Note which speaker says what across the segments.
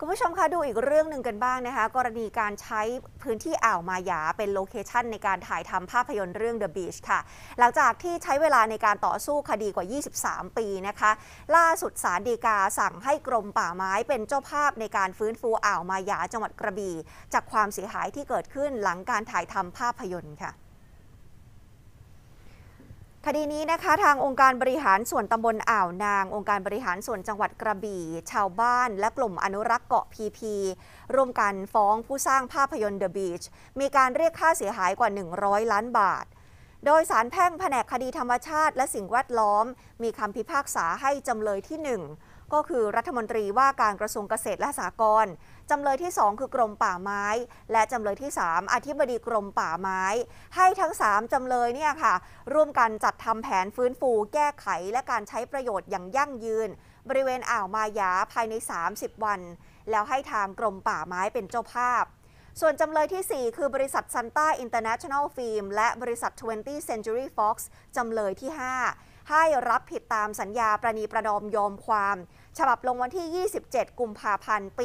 Speaker 1: คุณผู้ชมคะดูอีกเรื่องหนึ่งกันบ้างนะคะกรณีการใช้พื้นที่อ่าวมาหยาเป็นโลเคชันในการถ่ายทำภาพยนตร์เรื่อง The Beach ค่ะหลังจากที่ใช้เวลาในการต่อสู้คดีกว่า 23 ปีนะคะล่าสุดศาลฎีกาสั่งให้กรมป่าไม้เป็นเจ้าภาพในการฟื้นฟูอ่าวมาหยาจังหวัดกระบี่จากความเสียหายที่เกิดขึ้นหลังการถ่ายทำภาพยนตร์ค่ะคดีนี้นะคะทางองค์การบริหารส่วนตำบลอ่าวนางองค์การบริหารส่วนจังหวัดกระบี่ชาวบ้านและกลุ่มอนุรักษ์เกาะพีพีร่วมกันฟ้องผู้สร้างภาพยนตร์ The Beach มีการเรียกค่าเสียหายกว่า100 ล้านบาทโดยศาลแพ่งแผนกคดีธรรมชาติและสิ่งแวดล้อมมีคำพิพากษาให้จำเลยที่ 1ก็คือรัฐมนตรีว่าการกระทรวงเกษตรและสหกรณ์จำเลยที่ 2คือกรมป่าไม้และจำเลยที่ 3อธิบดีกรมป่าไม้ให้ทั้ง3จำเลยเนี่ยค่ะร่วมกันจัดทำแผนฟื้นฟูแก้ไขและการใช้ประโยชน์อย่างยั่งยืนบริเวณอ่าวมาหยาภายใน30 วันแล้วให้ทางกรมป่าไม้เป็นเจ้าภาพส่วนจำเลยที่ 4คือบริษัทซันต้าอินเตอร์เนชั่นแนลฟิล์มและบริษัท 20th Century Fox จำเลยที่ 5ให้รับผิดตามสัญญาประนีประนอมยอมความฉบับลงวันที่ 27 กุมภาพันธ์ ปี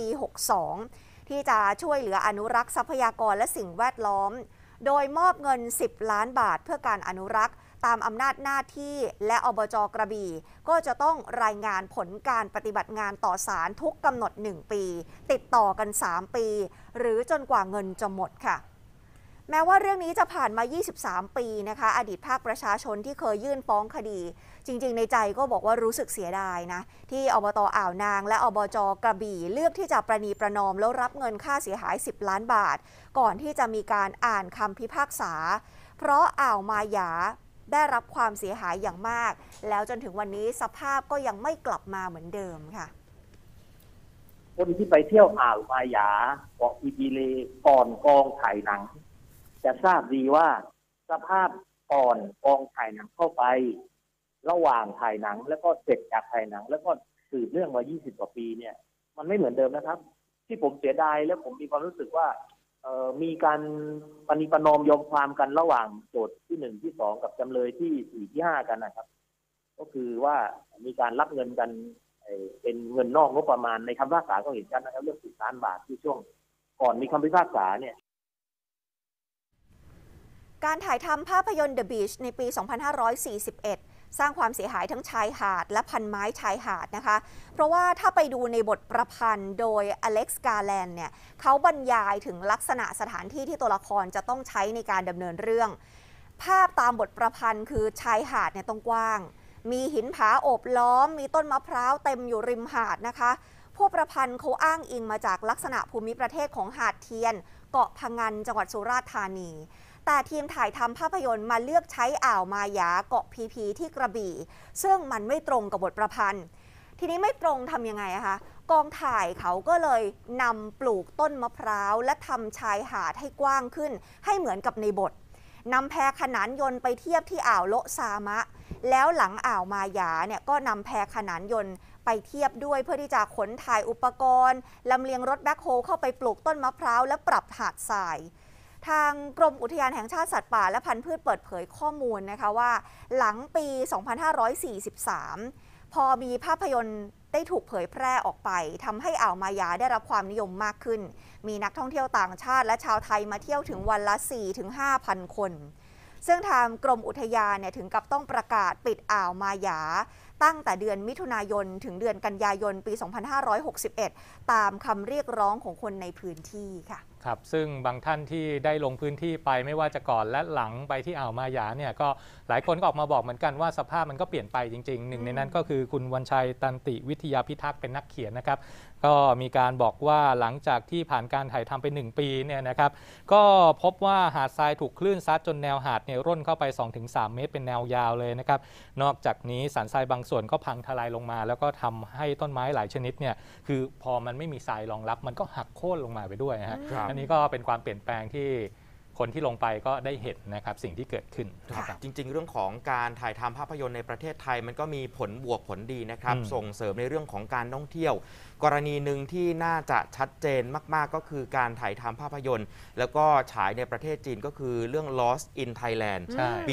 Speaker 1: 62 ที่จะช่วยเหลืออนุรักษ์ทรัพยากรและสิ่งแวดล้อมโดยมอบเงิน10 ล้านบาทเพื่อการอนุรักษ์ตามอำนาจหน้าที่และอบจ.กระบี่ก็จะต้องรายงานผลการปฏิบัติงานต่อศาลทุกกำหนด1 ปีติดต่อกัน3 ปีหรือจนกว่าเงินจะหมดค่ะแม้ว่าเรื่องนี้จะผ่านมา23 ปีนะคะอดีตภาคประชาชนที่เคยยื่นฟ้องคดีจริงๆในใจก็บอกว่ารู้สึกเสียดายนะที่อบต.อ่าวนางและอบจ.กระบี่เลือกที่จะประนีประนอมแล้วรับเงินค่าเสียหาย10 ล้านบาทก่อนที่จะมีการอ่านคำพิพากษาเพราะอ่าวมาหยาได้รับความเสียหายอย่างมากแล้วจนถึงวันนี้สภาพก็ยังไม่กลับมาเหมือนเดิมค่ะ
Speaker 2: คนที่ไปเที่ยวอ่าวมาหยาเกาะพีพีเลก่อนกองถ่ายหนังจะทราบดีว่าสภาพก่อนกองถ่ายหนังเข้าไประหว่างถ่ายหนังแล้วก็เสร็จจากถ่ายหนังแล้วก็สืบเรื่องมา20 กว่าปีเนี่ยมันไม่เหมือนเดิมนะครับที่ผมเสียดายและผมมีความรู้สึกว่ามีการปณิประนอมยอมความกันระหว่างโจทย์ที่1ที่2กับจำเลยที่4ที่5กันนะครับก็คือว่ามีการรับเงินกันเป็นเงินนอกงบประมาณในคำพิพากษาก็เห็นชัดนะครับเรื่อง10 ล้านบาทที่ช่วงก่อนมีคำพิพากษาเนี่ย
Speaker 1: การถ่ายทำภาพยนตร์ The Beach ในปี 2541 สร้างความเสียหายทั้งชายหาดและพันไม้ชายหาดนะคะเพราะว่าถ้าไปดูในบทประพันธ์โดยอเล็กซ์กาแลนด์เนี่ยเขาบรรยายถึงลักษณะสถานที่ที่ตัวละครจะต้องใช้ในการดำเนินเรื่องภาพตามบทประพันธ์คือชายหาดเนี่ยต้องกว้างมีหินผาโอบล้อมมีต้นมะพร้าวเต็มอยู่ริมหาดนะคะผู้ประพันธ์เขาอ้างอิงมาจากลักษณะภูมิประเทศของหาดเทียนเกาะพะงันจังหวัดสุราษฎร์ธานีแต่ทีมถ่ายทำภาพยนตร์มาเลือกใช้อ่าวมาหยาเกาะพีพีที่กระบี่ซึ่งมันไม่ตรงกับบทประพันธ์ทีนี้ไม่ตรงทำยังไงคะกองถ่ายเขาก็เลยนำปลูกต้นมะพร้าวและทำชายหาดให้กว้างขึ้นให้เหมือนกับในบทนำแพขนานยนต์ไปเทียบที่อ่าวโละซามะแล้วหลังอ่าวมาหยาเนี่ยก็นำแพขนานยนต์ไปเทียบด้วยเพื่อที่จะขนถ่ายอุปกรณ์ลำเลียงรถแบ็คโฮลเข้าไปปลูกต้นมะพร้าวและปรับหาดทรายทางกรมอุทยานแห่งชาติสัตว์ป่าและพันธุ์พืชเปิดเผยข้อมูลนะคะว่าหลังปี 2543 พอมีภาพยนตร์ได้ถูกเผยแพร่ออกไปทำให้อ่าวมาหยาได้รับความนิยมมากขึ้นมีนักท่องเที่ยวต่างชาติและชาวไทยมาเที่ยวถึงวันละ 4-5,000 คนซึ่งทางกรมอุทยานเนี่ยถึงกับต้องประกาศปิดอ่าวมาหยาตั้งแต่เดือนมิถุนายนถึงเดือนกันยายนปี 2561 ตามคำเรียกร้องของคนในพื้นที่ค่ะ
Speaker 3: ครับซึ่งบางท่านที่ได้ลงพื้นที่ไปไม่ว่าจะก่อนและหลังไปที่อ่าวมาหยาเนี่ยก็หลายคนก็ออกมาบอกเหมือนกันว่าสภาพมันก็เปลี่ยนไปจริงๆหนึ่งในนั้นก็คือคุณวันชัยตันติวิทยาพิทักษ์เป็นนักเขียนนะครับก็มีการบอกว่าหลังจากที่ผ่านการถ่ายทำไป1 ปีเนี่ยนะครับก็พบว่าหาดทรายถูกคลื่นซัดจนแนวหาดเนี่ยร่นเข้าไป 2-3 เมตรเป็นแนวยาวเลยนะครับนอกจากนี้สันทรายบางส่วนก็พังทลายลงมาแล้วก็ทำให้ต้นไม้หลายชนิดเนี่ยคือพอมันไม่มีทรายรองรับมันก็หักโค่นลงมาไปด้วยนะฮะอันนี้ก็เป็นความเปลี่ยนแปลงที่คนที่ลงไปก็ได้เห็นนะครับสิ่งที่เกิดขึ้นนะครับ
Speaker 4: จริงๆเรื่องของการถ่ายทำภาพยนตร์ในประเทศไทยมันก็มีผลบวกผลดีนะครับส่งเสริมในเรื่องของการท่องเที่ยวกรณีหนึ่งที่น่าจะชัดเจนมากๆก็คือการถ่ายทำภาพยนตร์แล้วก็ฉายในประเทศจีนก็คือเรื่อง Lost in Thailand ปี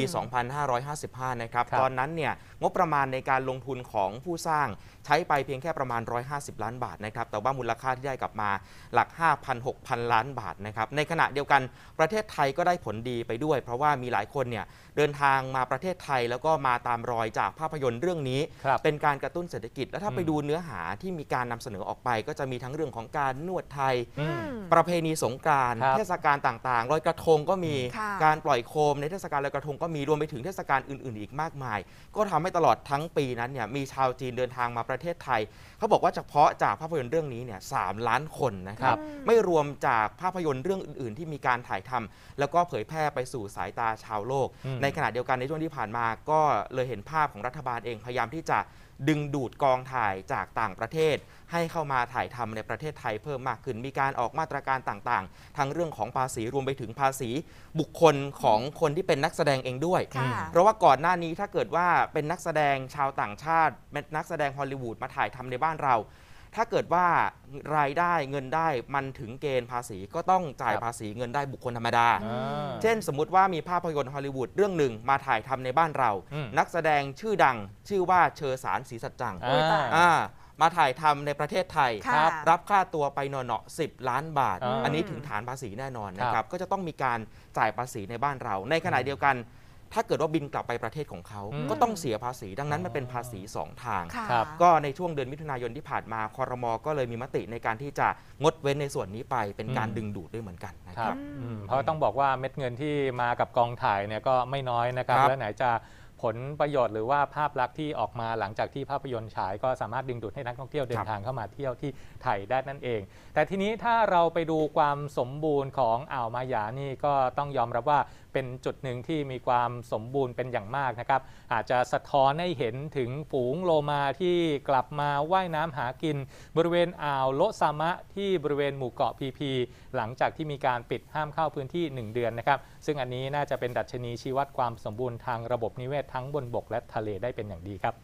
Speaker 4: 2555 นะครับตอนนั้นเนี่ยงบประมาณในการลงทุนของผู้สร้างใช้ไปเพียงแค่ประมาณ150 ล้านบาทนะครับแต่ว่ามูลค่าที่ได้กลับมาหลัก 5,000-6,000 ล้านบาทนะครับในขณะเดียวกันประเทศไทยก็ได้ผลดีไปด้วยเพราะว่ามีหลายคนเนี่ยเดินทางมาประเทศไทยแล้วก็มาตามรอยจากภาพยนตร์เรื่องนี้เป็นการกระตุ้นเศรษฐกิจและถ้าไปดูเนื้อหาที่มีการนำเสนอออกไปก็จะมีทั้งเรื่องของการนวดไทยประเพณีสงกรานต์เทศกาลต่างๆลอยกระทงก็มีการปล่อยโคมในเทศกาลลอยกระทงก็มีรวมไปถึงเทศกาลอื่นๆอีกมากมายก็ทำให้ตลอดทั้งปีนั้นเนี่ยมีชาวจีนเดินทางมาประเทศไทยเขาบอกว่าเฉพาะจากภาพยนตร์เรื่องนี้เนี่ย3 ล้านคนนะครับไม่รวมจากภาพยนตร์เรื่องอื่นๆที่มีการถ่ายทำแล้วก็เผยแพร่ไปสู่สายตาชาวโลกในขณะเดียวกันในช่วงที่ผ่านมาก็เลยเห็นภาพของรัฐบาลเองพยายามที่จะดึงดูดกองถ่ายจากต่างประเทศให้เข้ามาถ่ายทำในประเทศไทยเพิ่มมากขึ้นมีการออกมาตรการต่างๆทั้งเรื่องของภาษีรวมไปถึงภาษีบุคคลของคนที่เป็นนักแสดงเองด้วยเพราะว่าก่อนหน้านี้ถ้าเกิดว่าเป็นนักแสดงชาวต่างชาติเป็นนักแสดงฮอลลีวูดมาถ่ายทำในบ้านเราถ้าเกิดว่ารายได้เงินได้มันถึงเกณฑ์ภาษีก็ต้องจ่ายภาษีเงินได้บุคคลธรรมดาเช่นสมมุติว่ามีภาพยนตร์ฮอลลีวูดเรื่องหนึ่งมาถ่ายทำในบ้านเรานักแสดงชื่อดังชื่อว่าเชอสารศรีสัจจังมาถ่ายทำในประเทศไทยรับค่าตัวไปหน่อ10 ล้านบาทอันนี้ถึงฐานภาษีแน่นอนนะครับก็จะต้องมีการจ่ายภาษีในบ้านเราในขณะเดียวกันถ้าเกิดว่าบินกลับไปประเทศของเขาก็ต้องเสียภาษีดังนั้นมันเป็นภาษี2 ทางก็ในช่วงเดือนมิถุนายนที่ผ่านมาครม.ก็เลยมีมติในการที่จะงดเว้นในส่วนนี้ไปเป็นการดึงดูดด้วยเหมือนกันนะครับ
Speaker 3: เพราะต้องบอกว่าเม็ดเงินที่มากับกองถ่ายเนี่ยก็ไม่น้อยนะครับและไหนจะผลประโยชน์หรือว่าภาพลักษณ์ที่ออกมาหลังจากที่ภาพยนตร์ฉายก็สามารถดึงดูดให้นักท่องเที่ยวเดินทางเข้ามาเที่ยวที่ไทยได้นั่นเองแต่ทีนี้ถ้าเราไปดูความสมบูรณ์ของอ่าวมาหยานี่ก็ต้องยอมรับว่าเป็นจุดหนึ่งที่มีความสมบูรณ์เป็นอย่างมากนะครับอาจจะสะท้อนให้เห็นถึงฝูงโลมาที่กลับมาว่ายน้ำหากินบริเวณอ่าวโลซามะที่บริเวณหมู่เกาะพีพีหลังจากที่มีการปิดห้ามเข้าพื้นที่1 เดือนนะครับซึ่งอันนี้น่าจะเป็นดัชนีชี้วัดความสมบูรณ์ทางระบบนิเวศทั้งบนบกและทะเลได้เป็นอย่างดีครับ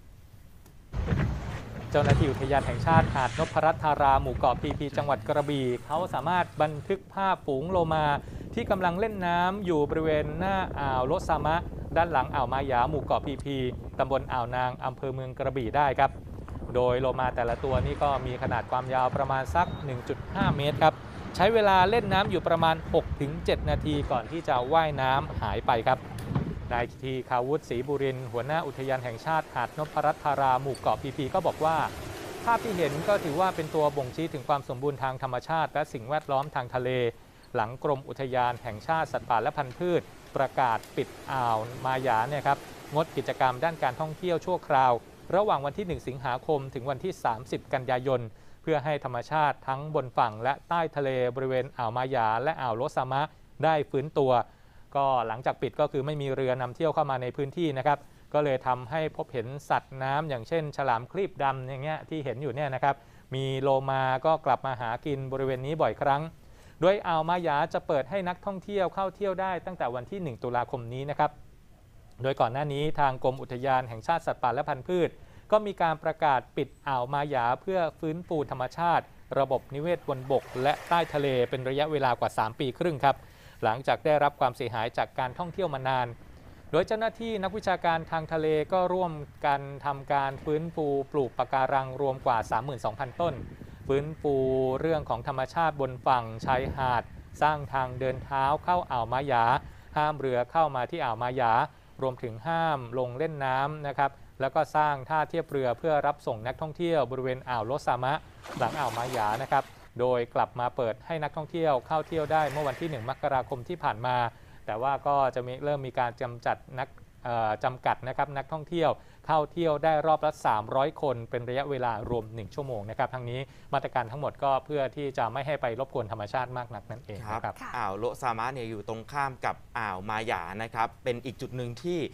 Speaker 3: เจ้าหน้าที่อุทยานแห่งชาติหาดนพรัตน์ธาราหมู่เกาะพีพีจังหวัดกระบี่เขาสามารถบันทึกภาพฝูงโลมาที่กำลังเล่นน้ำอยู่บริเวณหน้าอ่าวโลซามะด้านหลังอ่าวมาหยาหมู่เกาะพีพีตำบลอ่าวนางอำเภอเมืองกระบี่ได้ครับโดยโลมาแต่ละตัวนี่ก็มีขนาดความยาวประมาณสัก 1.5 เมตรครับใช้เวลาเล่นน้ำอยู่ประมาณ 6-7 นาทีก่อนที่จะว่ายน้ำหายไปครับนายทีคาวุฒิศรีบุรินทร์หัวหน้าอุทยานแห่งชาติหาดนพรัตน์ธาราหมู่เกาะพีพีก็บอกว่าภาพที่เห็นก็ถือว่าเป็นตัวบ่งชี้ถึงความสมบูรณ์ทางธรรมชาติและสิ่งแวดล้อมทางทะเลหลังกรมอุทยานแห่งชาติสัตว์ป่าและพันธุ์พืชประกาศปิดอ่าวมาหยาเนี่ยครับงดกิจกรรมด้านการท่องเที่ยวชั่วคราวระหว่างวันที่1 สิงหาคมถึงวันที่30 กันยายนเพื่อให้ธรรมชาติทั้งบนฝั่งและใต้ทะเลบริเวณอ่าวมาหยาและอ่าวโลซามะได้ฟื้นตัวก็หลังจากปิดก็คือไม่มีเรือนำเที่ยวเข้ามาในพื้นที่นะครับก็เลยทำให้พบเห็นสัตว์น้ำอย่างเช่นฉลามครีบดำอย่างเงี้ยที่เห็นอยู่เนี่ยนะครับมีโลมาก็กลับมาหากินบริเวณนี้บ่อยครั้งโดยอ่าวมาหยาจะเปิดให้นักท่องเที่ยวเข้าเที่ยวได้ตั้งแต่วันที่1 ตุลาคมนี้นะครับโดยก่อนหน้านี้ทางกรมอุทยานแห่งชาติสัตว์ป่าและพันธุ์พืชก็มีการประกาศปิดอ่าวมาหยาเพื่อฟื้นฟูธรรมชาติระบบนิเวศบนบกและใต้ทะเลเป็นระยะเวลากว่า3 ปีครึ่งครับหลังจากได้รับความเสียหายจากการท่องเที่ยวมานานโดยเจ้าหน้าที่นักวิชาการทางทะเลก็ร่วมกันทำการฟื้นฟูปลูกปะการังรวมกว่า 32,000 ต้นฟื้นฟูเรื่องของธรรมชาติบนฝั่งชายหาดสร้างทางเดินเท้าเข้าอ่าวมาหยาห้ามเรือเข้ามาที่อ่าวมาหยารวมถึงห้ามลงเล่นน้ำนะครับแล้วก็สร้างท่าเทียบเรือเพื่อรับส่งนักท่องเที่ยวบริเวณอ่าวโลซามะหลังอ่าวมาหยานะครับโดยกลับมาเปิดให้นักท่องเที่ยวเข้าเที่ยวได้เมื่อวันที่1 มกราคมที่ผ่านมาแต่ว่าก็จะเริ่มมีการจำกัดนะครับนักท่องเที่ยวเข้าเที่ยวได้รอบละ300 คนเป็นระยะเวลารวม1 ชั่วโมงนะครับทั้งนี้มาตรการทั้งหมดก็เพื่อที่จะไม่ให้ไปรบกวนธรรมชาติมากนักนั่นเองครับ
Speaker 4: อ่าวโลซามะเนี่ยอยู่ตรงข้ามกับอ่าวมาหยานะครับเป็นอีกจุดหนึ่งที่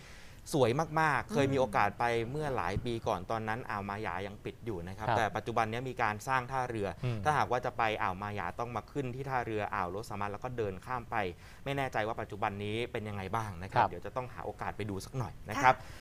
Speaker 4: สวยมากๆเคยมีโอกาสไปเมื่อหลายปีก่อนตอนนั้นอ่าวมาหยายังปิดอยู่นะครับแต่ปัจจุบันนี้มีการสร้างท่าเรือถ้าหากว่าจะไปอ่าวมาหยาต้องมาขึ้นที่ท่าเรืออ่าวโรสามัดแล้วก็เดินข้ามไปไม่แน่ใจว่าปัจจุบันนี้เป็นยังไงบ้างนะครับเดี๋ยวจะต้องหาโอกาสไปดูสักหน่อยนะครับ